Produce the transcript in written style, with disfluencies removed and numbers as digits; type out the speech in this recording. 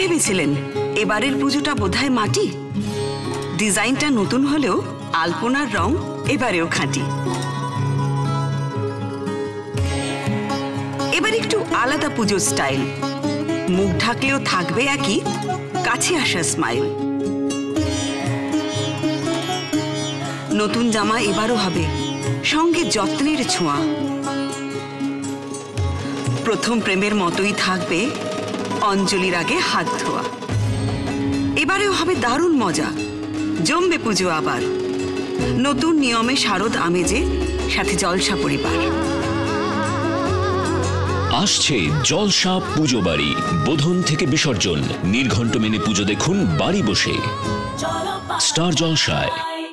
ভেবেছিলেন এবারের পুজোটা বোধহয় মাটি? ডিজাইনটা নতুন হলেও আলপনার রং এবারেও খাঁটি। এবার একটু আলাদা পুজোর স্টাইল, মুখ ঢাকলেও থাকবে একই কাছে আসা স্মাইল। নতুন জামা এবারও হবে সঙ্গে যত্নের ছোঁয়া। প্রথম প্রেমের মতোই থাকবে অঞ্জলির আগে হাত ধোয়া। এবারেও হবে দারুণ মজা, জমবে পুজো আবার নতুন নিয়মে, শারদ আমেজে, সাথে জলসা পরিবার। আসছে জলসা পুজো বাড়ি, বোধন থেকে বিসর্জন, নির্ঘণ্ট মেনে পুজো দেখুন বাড়ি বসে স্টার জলসায়।